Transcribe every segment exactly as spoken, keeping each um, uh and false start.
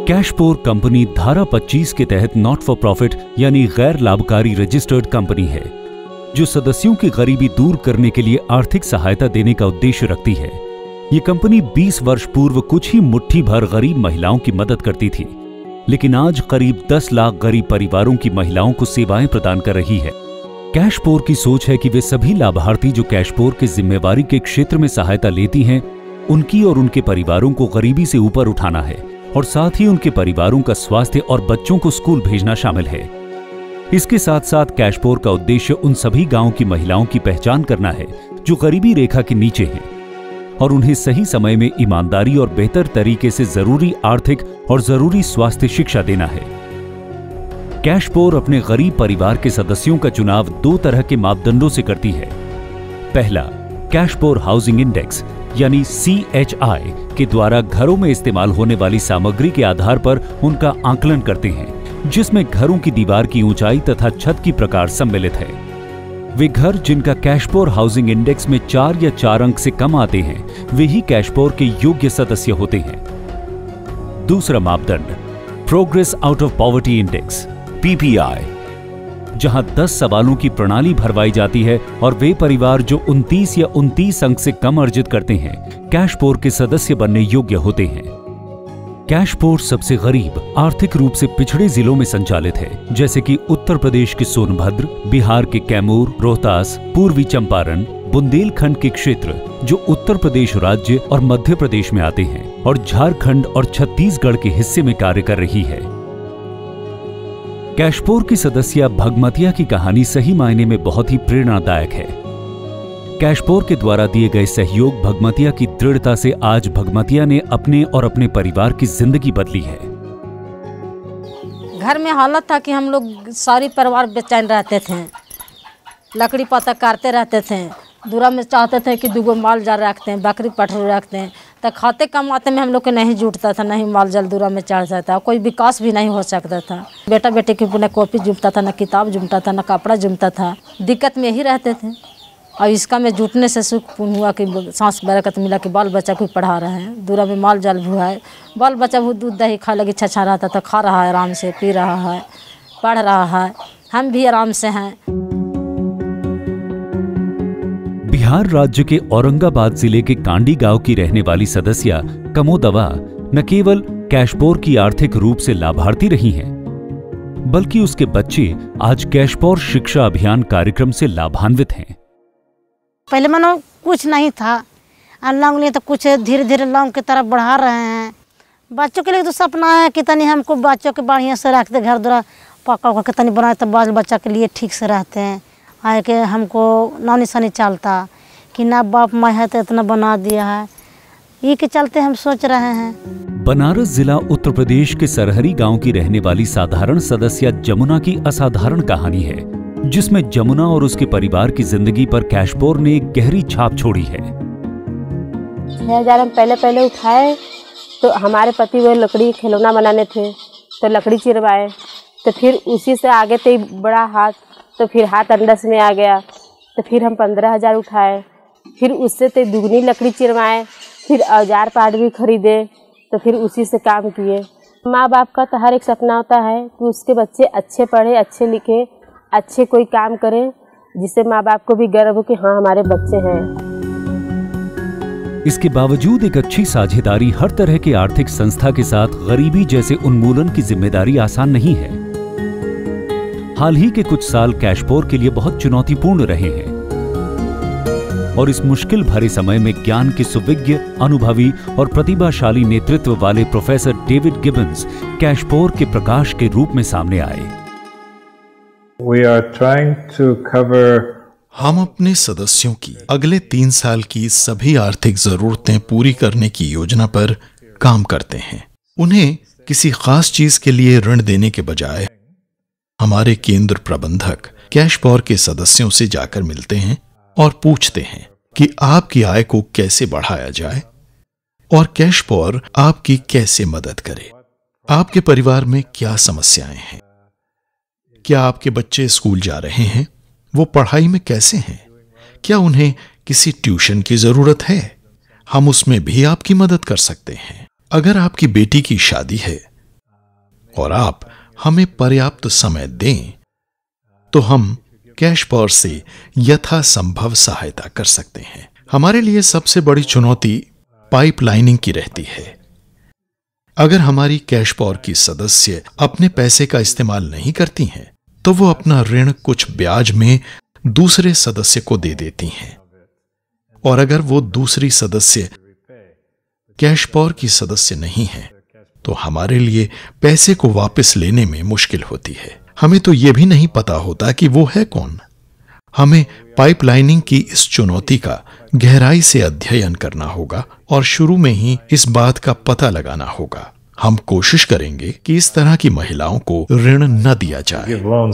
कैशपोर company धारा पच्चीस के तहत नॉट फॉर प्रॉफिट यानी गैर लाभकारी रजिस्टर्ड कंपनी है, जो सदस्यों की गरीबी दूर करने के लिए आर्थिक सहायता देने का उद्देश्य रखती है। ये कंपनी बीस वर्ष पूर्व कुछ ही मुट्ठी भर गरीब महिलाओं की मदद करती थी, लेकिन आज करीब दस लाख गरीब परिवारों की महिलाओं को सेवाएं प्रदान कर रही है। कैशपोर की सोच है कि वे सभी लाभार्थी जो कैशपोर की जिम्मेवारी के क्षेत्र में सहायता लेती हैं, उनकी और उनके परिवारों को गरीबी से ऊपर उठाना है और साथ ही उनके परिवारों का स्वास्थ्य और बच्चों को स्कूल भेजना शामिल है। इसके साथ साथ कैशपोर का उद्देश्य उन सभी गांवों की महिलाओं की पहचान करना है जो गरीबी रेखा के नीचे हैं और उन्हें सही समय में ईमानदारी और बेहतर तरीके से जरूरी आर्थिक और जरूरी स्वास्थ्य शिक्षा देना है। कैशपोर अपने गरीब परिवार के सदस्यों का चुनाव दो तरह के मापदंडों से करती है। पहला, कैशपोर हाउसिंग इंडेक्स यानी सी एच आई के द्वारा घरों में इस्तेमाल होने वाली सामग्री के आधार पर उनका आकलन करते हैं, जिसमें घरों की दीवार की ऊंचाई तथा छत की प्रकार सम्मिलित है। वे घर जिनका कैशपोर हाउसिंग इंडेक्स में चार या चार अंक से कम आते हैं, वे ही कैशपोर के योग्य सदस्य होते हैं। दूसरा मापदंड, progress out of poverty index P P I, जहां दस सवालों की प्रणाली भरवाई जाती है और वे परिवार जो उनतीस या उनतीस अंक से कम अर्जित करते हैं, कैशपोर के सदस्य बनने योग्य होते हैं। कैशपोर सबसे गरीब, आर्थिक रूप से पिछड़े जिलों में संचालित है, जैसे कि उत्तर प्रदेश के सोनभद्र, बिहार के कैमूर, रोहतास, पूर्वी चंपारण, बुंदेलखंड के क्षेत्र जो उत्तर प्रदेश राज्य और मध्य प्रदेश में आते हैं, और झारखंड और छत्तीसगढ़ के हिस्से में कार्य कर रही है। कैशपोर की सदस्य भगमतिया की कहानी सही मायने में बहुत ही प्रेरणादायक है। कैशपोर के द्वारा दिए गए सहयोग भगमतिया की दृढ़ता से आज भगमतिया ने अपने और अपने परिवार की जिंदगी बदली है। घर में हालत था कि हम लोग सारी परिवार बेचैन रहते थे, लकड़ी पत्ता काटते रहते थे, दूरा में चाहते थे कि दुगो माल जाल रखते हैं, बकरी पठरू रखते हैं, तो खाते कमाते में हम लोग के नहीं जुटता था, नहीं माल जाल दूरा में चढ़ सकता, कोई विकास भी नहीं हो सकता था। बेटा बेटे की न कॉपी जुटता था, न किताब जुटता था, न कपड़ा जुटता था, दिक्कत में ही रहते थे। और इसका में जुटने से सुख हुआ कि सांस बरकत मिला कि बाल बच्चा को पढ़ा रहे हैं, दूरा में माल जाल भी है, बाल बच्चा भी दूध दही खा लगी छछा रहता था, खा रहा है आराम से, पी रहा है, पढ़ रहा है, हम भी आराम से हैं। बिहार राज्य के औरंगाबाद जिले के कांडी गांव की रहने वाली सदस्या कमोदवा न केवल कैशपोर की आर्थिक रूप से लाभार्थी रही हैं, बल्कि उसके बच्चे आज कैशपोर शिक्षा अभियान कार्यक्रम से लाभान्वित हैं। पहले मानो कुछ नहीं था, लॉन्ग लिए तो कुछ धीरे धीरे लॉन्ग की तरफ बढ़ा रहे हैं। बच्चों के लिए तो सपना है कि तनी हमको बच्चों के बढ़िया से रखते, घर द्वारा पका उका के तनी बनाए तो बाल बच्चा के लिए ठीक से रहते हैं। आए के हमको नानी सनी चलता कि ना बाप माँ है तो इतना बना दिया है, ये के चलते हम सोच रहे हैं। बनारस जिला उत्तर प्रदेश के सरहरी गांव की रहने वाली साधारण सदस्य जमुना की असाधारण कहानी है, जिसमें जमुना और उसके परिवार की जिंदगी पर कैशपोर ने एक गहरी छाप छोड़ी है। छह हजार हम पहले पहले उठाए तो हमारे पति वो लकड़ी खिलौना बनाने थे, तो लकड़ी चिरवाए, तो फिर उसी से आगे तो बड़ा हाथ, तो फिर हाथ अंडस में आ गया, तो फिर हम पंद्रह हजार उठाए, फिर उससे तो दुगनी लकड़ी चिरवाए, फिर औजार पाट भी खरीदे, तो फिर उसी से काम किए। माँ बाप का तो हर एक सपना होता है कि उसके बच्चे अच्छे पढ़े, अच्छे लिखे, अच्छे कोई काम करें, जिससे माँ बाप को भी गर्व हो कि हाँ हमारे बच्चे हैं। इसके बावजूद एक अच्छी साझेदारी हर तरह के आर्थिक संस्था के साथ गरीबी जैसे उन्मूलन की जिम्मेदारी आसान नहीं है। हाल ही के कुछ साल कैशपोर के लिए बहुत चुनौतीपूर्ण रहे हैं और इस मुश्किल भरे समय में ज्ञान के सुविज्ञ, अनुभवी और प्रतिभाशाली नेतृत्व वाले प्रोफेसर डेविड गिबन्स कैशपोर के प्रकाश के रूप में सामने आए। We are trying to cover हम अपने सदस्यों की अगले तीन साल की सभी आर्थिक जरूरतें पूरी करने की योजना पर काम करते हैं। उन्हें किसी खास चीज के लिए ऋण देने के बजाय हमारे केंद्र प्रबंधक कैशपोर के सदस्यों से जाकर मिलते हैं और पूछते हैं कि आपकी आय को कैसे बढ़ाया जाए और कैशपोर आपकी कैसे मदद करे। आपके परिवार में क्या समस्याएं हैं? क्या आपके बच्चे स्कूल जा रहे हैं? वो पढ़ाई में कैसे हैं? क्या उन्हें किसी ट्यूशन की जरूरत है? हम उसमें भी आपकी मदद कर सकते हैं। अगर आपकी बेटी की शादी है और आप हमें पर्याप्त समय दें तो हम कैश पावर से यथासंभव सहायता कर सकते हैं। हमारे लिए सबसे बड़ी चुनौती पाइपलाइनिंग की रहती है। अगर हमारी कैश पावर की सदस्य अपने पैसे का इस्तेमाल नहीं करती हैं, तो वो अपना ऋण कुछ ब्याज में दूसरे सदस्य को दे देती हैं, और अगर वो दूसरी सदस्य कैश पावर की सदस्य नहीं है तो हमारे लिए पैसे को वापस लेने में मुश्किल होती है। हमें तो यह भी नहीं पता होता कि वो है कौन। हमें पाइपलाइनिंग की इस चुनौती का गहराई से अध्ययन करना होगा और शुरू में ही इस बात का पता लगाना होगा। हम कोशिश करेंगे कि इस तरह की महिलाओं को ऋण न दिया जाए।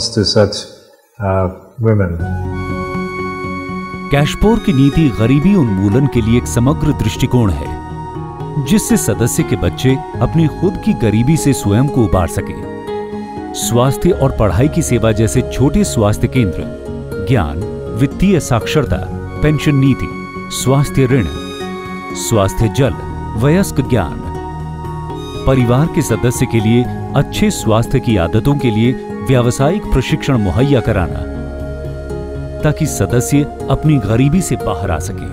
कैशपोर की नीति गरीबी उन्मूलन के लिए एक समग्र दृष्टिकोण है, जिससे सदस्य के बच्चे अपनी खुद की गरीबी से स्वयं को उबार सके। स्वास्थ्य और पढ़ाई की सेवा जैसे छोटे स्वास्थ्य केंद्र, ज्ञान, वित्तीय साक्षरता, पेंशन नीति, स्वास्थ्य ऋण, स्वास्थ्य जल, वयस्क ज्ञान, परिवार के सदस्य के लिए अच्छे स्वास्थ्य की आदतों के लिए व्यावसायिक प्रशिक्षण मुहैया कराना, ताकि सदस्य अपनी गरीबी से बाहर आ सके।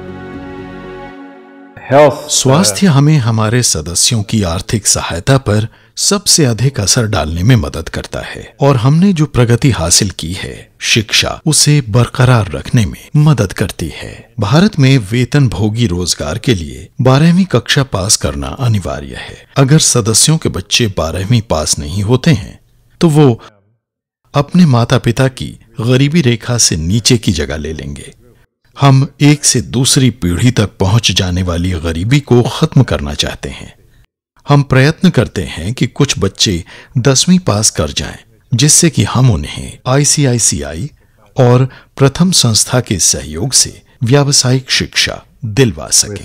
स्वास्थ्य हमें हमारे सदस्यों की आर्थिक सहायता पर सबसे अधिक असर डालने में मदद करता है, और हमने जो प्रगति हासिल की है, शिक्षा उसे बरकरार रखने में मदद करती है। भारत में वेतन भोगी रोजगार के लिए बारहवीं कक्षा पास करना अनिवार्य है। अगर सदस्यों के बच्चे बारहवीं पास नहीं होते हैं तो वो अपने माता पिता की गरीबी रेखा से नीचे की जगह ले लेंगे। हम एक से दूसरी पीढ़ी तक पहुंच जाने वाली गरीबी को खत्म करना चाहते हैं। हम प्रयत्न करते हैं कि कुछ बच्चे दसवीं पास कर जाएं, जिससे कि हम उन्हें आई सी आई सी आई और प्रथम संस्था के सहयोग से व्यावसायिक शिक्षा दिलवा सकें।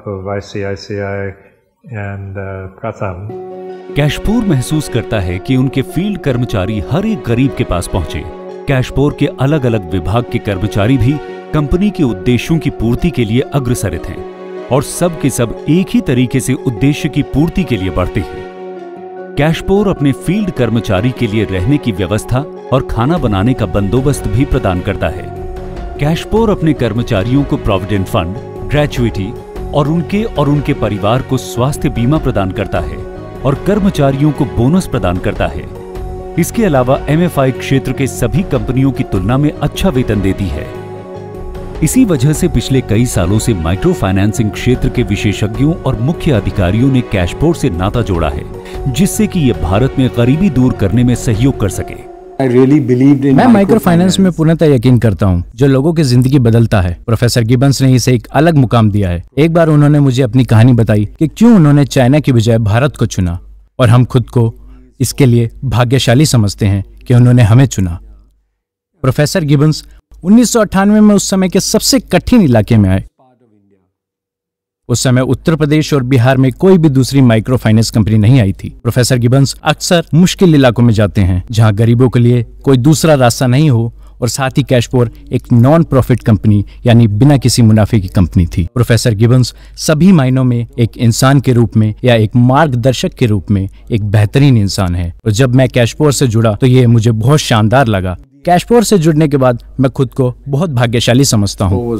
कैशपोर महसूस करता है कि उनके फील्ड कर्मचारी हर एक गरीब के पास पहुंचे। कैशपोर के अलग अलग विभाग के कर्मचारी भी कंपनी के उद्देश्यों की पूर्ति के लिए अग्रसरित हैं, और सब के सब एक ही तरीके से उद्देश्य की पूर्ति के लिए बढ़ते हैं। कैशपोर अपने फील्ड कर्मचारी के लिए रहने की व्यवस्था और खाना बनाने का बंदोबस्त भी प्रदान करता है। कैशपोर अपने कर्मचारियों को प्रोविडेंट फंड, ग्रेचुइटी और उनके और उनके परिवार को स्वास्थ्य बीमा प्रदान करता है, और कर्मचारियों को बोनस प्रदान करता है। इसके अलावा एम एफ आई क्षेत्र के सभी कंपनियों की तुलना में अच्छा वेतन देती है। इसी वजह से पिछले कई सालों से माइक्रो फाइनेंसिंग क्षेत्र के विशेषज्ञों और मुख्य अधिकारियों ने कैशपोर से नाता जोड़ा है, जिससे कि ये भारत में गरीबी दूर करने में सहयोग कर सके। really मैं माइक्रो फाइनेंस में पूर्णतः यकीन करता हूँ, जो लोगों की जिंदगी बदलता है। प्रोफेसर गिबन्स ने इसे एक अलग मुकाम दिया है। एक बार उन्होंने मुझे अपनी कहानी बताई कि क्यों उन्होंने चाइना की बजाय भारत को चुना, और हम खुद को इसके लिए भाग्यशाली समझते हैं कि उन्होंने हमें चुना। प्रोफेसर गिबन्स उन्नीस सौ अट्ठानवे में उस समय के सबसे कठिन इलाके में आए। उस समय उत्तर प्रदेश और बिहार में कोई भी दूसरी माइक्रो फाइनेंस कंपनी नहीं आई थी। प्रोफेसर गिबन्स अक्सर मुश्किल इलाकों में जाते हैं, जहां गरीबों के लिए कोई दूसरा रास्ता नहीं हो, और साथ ही कैशपोर एक नॉन प्रॉफिट कंपनी यानी बिना किसी मुनाफे की कंपनी थी। प्रोफेसर गिबन्स सभी मायनों में एक इंसान के रूप में या एक मार्गदर्शक के रूप में एक बेहतरीन इंसान है। और जब मैं कैशपोर से जुड़ा तो ये मुझे बहुत शानदार लगा। कैशपोर से जुड़ने के बाद मैं खुद को बहुत भाग्यशाली समझता हूँ।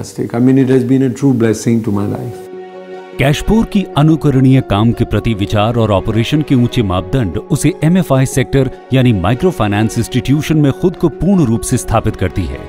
कैशपोर की अनुकरणीय काम के प्रति विचार और ऑपरेशन के ऊंचे मापदंड उसे एम एफ आई सेक्टर यानी माइक्रो फाइनेंस इंस्टीट्यूशन में खुद को पूर्ण रूप से स्थापित करती है।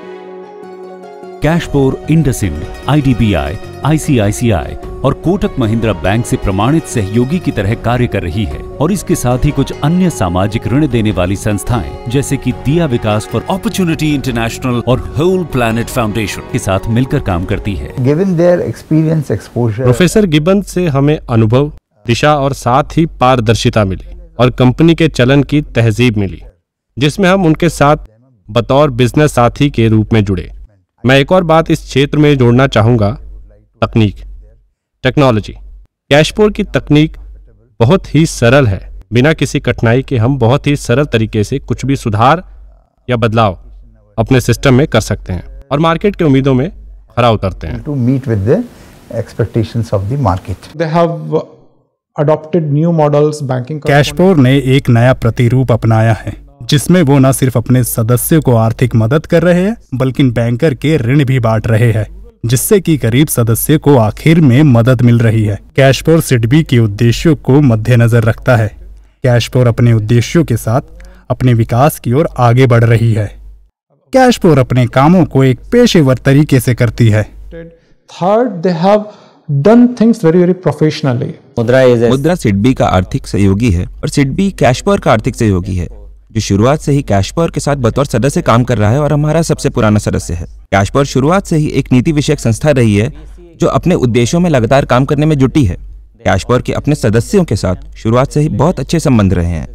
Cashpor IndusInd, I D B I, I C I C I और कोटक महिंद्रा बैंक से प्रमाणित सहयोगी की तरह कार्य कर रही है, और इसके साथ ही कुछ अन्य सामाजिक ऋण देने वाली संस्थाएं जैसे कि Dia Vikas for opportunity international और होल प्लैनेट फाउंडेशन के साथ मिलकर काम करती है। Given their experience, exposure, professor Gibbons से हमें अनुभव, दिशा और साथ ही पारदर्शिता मिली, और कंपनी के चलन की तहजीब मिली, जिसमें हम उनके साथ बतौर बिजनेस साथी के रूप में जुड़े। मैं एक और बात इस क्षेत्र में जोड़ना चाहूँगा, तकनीक, टेक्नोलॉजी। कैशपोर की तकनीक बहुत ही सरल है। बिना किसी कठिनाई के हम बहुत ही सरल तरीके से कुछ भी सुधार या बदलाव अपने सिस्टम में कर सकते हैं, और मार्केट के उम्मीदों में खरा उतरते हैं। to meet with the expectations of the market. They have adopted new models banking. कैशपोर ने एक नया प्रतिरूप अपनाया है जिसमें वो न सिर्फ अपने सदस्यों को आर्थिक मदद कर रहे हैं बल्कि बैंकर के ऋण भी बांट रहे हैं, जिससे कि गरीब सदस्य को आखिर में मदद मिल रही है। कैशपोर सिडबी के उद्देश्यों को मद्देनजर रखता है। कैशपोर अपने उद्देश्यों के साथ अपने विकास की ओर आगे बढ़ रही है। कैशपोर अपने कामों को एक पेशेवर तरीके से करती है। Third, they have done things very very professionally. मुद्रा मुद्रा सिडबी का आर्थिक सहयोगी है और सिडबी कैशपोर का आर्थिक सहयोगी है, जो शुरुआत से ही कैशपोर के साथ बतौर सदस्य काम कर रहा है और हमारा सबसे पुराना सदस्य है। कैशपोर शुरुआत से ही एक नीति विषयक संस्था रही है जो अपने उद्देश्यों में लगातार काम करने में जुटी है। कैशपोर के अपने सदस्यों के साथ शुरुआत से ही बहुत अच्छे संबंध रहे हैं।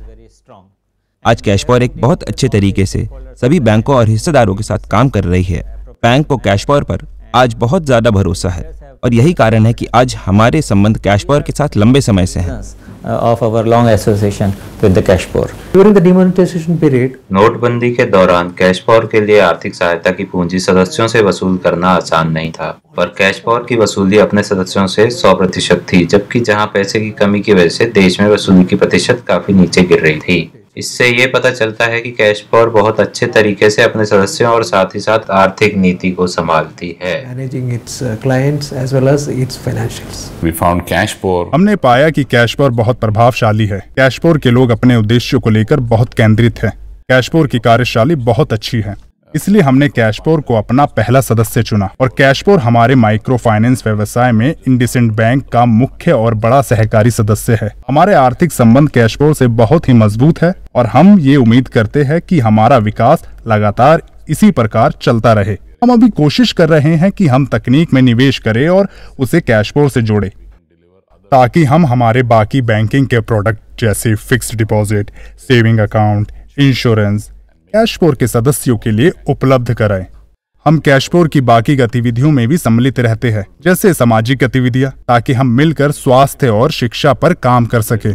आज कैशपोर एक बहुत अच्छे तरीके से सभी बैंकों और हिस्सेदारों के साथ काम कर रही है। बैंक को कैशपोर पर आज बहुत ज्यादा भरोसा है और यही कारण है कि आज हमारे संबंध कैशपोर के साथ लंबे समय से हैं। Of our long association with the Cashpor. During the demonetization period, नोटबंदी के दौरान कैशपोर के लिए आर्थिक सहायता की पूंजी सदस्यों से वसूल करना आसान नहीं था, पर कैशपोर की वसूली अपने सदस्यों से सौ प्रतिशत थी, जबकि जहां पैसे की कमी की वजह से देश में वसूली की प्रतिशत काफी नीचे गिर रही थी। इससे ये पता चलता है कि कैशपोर बहुत अच्छे तरीके से अपने सदस्यों और साथ ही साथ आर्थिक नीति को संभालती है। managing its uh, clients as well as its financials. We found Cashpor. हमने पाया कि कैशपोर बहुत प्रभावशाली है। कैशपोर के लोग अपने उद्देश्यों को लेकर बहुत केंद्रित हैं। कैशपोर की कार्यशैली बहुत अच्छी है, इसलिए हमने कैशपोर को अपना पहला सदस्य चुना और कैशपोर हमारे माइक्रो फाइनेंस व्यवसाय में इंडसेंड बैंक का मुख्य और बड़ा सहकारी सदस्य है। हमारे आर्थिक संबंध कैशपोर से बहुत ही मजबूत है और हम ये उम्मीद करते हैं कि हमारा विकास लगातार इसी प्रकार चलता रहे। हम अभी कोशिश कर रहे हैं कि हम तकनीक में निवेश करें और उसे कैशपोर से जोड़ें, ताकि हम हमारे बाकी बैंकिंग के प्रोडक्ट जैसे fixed deposit, saving account, insurance Cashpor के सदस्यों के लिए उपलब्ध कराएं। हम कैशपोर की बाकी गतिविधियों में भी सम्मिलित रहते हैं, जैसे सामाजिक गतिविधियां, ताकि हम मिलकर स्वास्थ्य और शिक्षा पर काम कर सकें।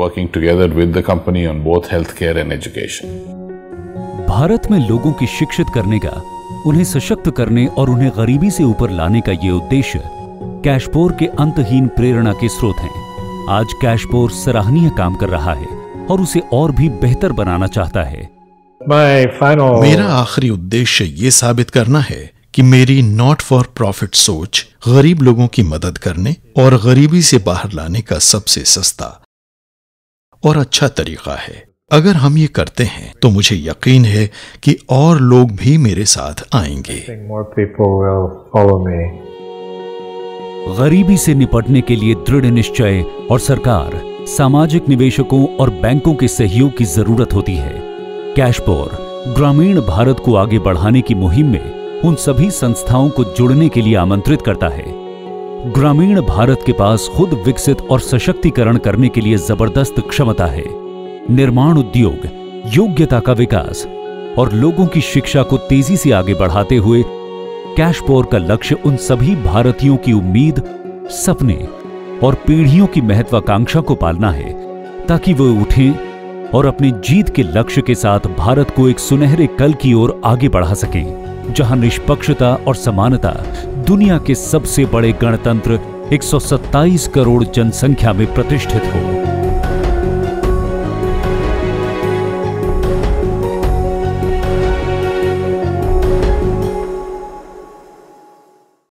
भारत में लोगों की शिक्षित करने का, उन्हें सशक्त करने और उन्हें गरीबी से ऊपर लाने का ये उद्देश्य कैशपोर के अंतहीन प्रेरणा के स्रोत हैं। आज कैशपोर सराहनीय काम कर रहा है और उसे और भी बेहतर बनाना चाहता है। final... मेरा आखिरी उद्देश्य ये साबित करना है कि मेरी नॉट फॉर प्रॉफिट सोच गरीब लोगों की मदद करने और गरीबी से बाहर लाने का सबसे सस्ता और अच्छा तरीका है। अगर हम ये करते हैं तो मुझे यकीन है कि और लोग भी मेरे साथ आएंगे। गरीबी से निपटने के लिए दृढ़ निश्चय और सरकार, सामाजिक निवेशकों और बैंकों के सहयोग की जरूरत होती है। कैशपोर ग्रामीण भारत को आगे बढ़ाने की मुहिम में उन सभी संस्थाओं को जुड़ने के लिए आमंत्रित करता है। ग्रामीण भारत के पास खुद विकसित और सशक्तिकरण करने के लिए जबरदस्त क्षमता है। निर्माण उद्योग, योग्यता का विकास और लोगों की शिक्षा को तेजी से आगे बढ़ाते हुए कैशपोर का लक्ष्य उन सभी भारतीयों की उम्मीद, सपने और पीढ़ियों की महत्वाकांक्षा को पालना है, ताकि वो उठें और अपने जीत के लक्ष्य के साथ भारत को एक सुनहरे कल की ओर आगे बढ़ा सकें, जहां निष्पक्षता और समानता दुनिया के सबसे बड़े गणतंत्र एक सौ सत्ताईस करोड़ जनसंख्या में प्रतिष्ठित हो।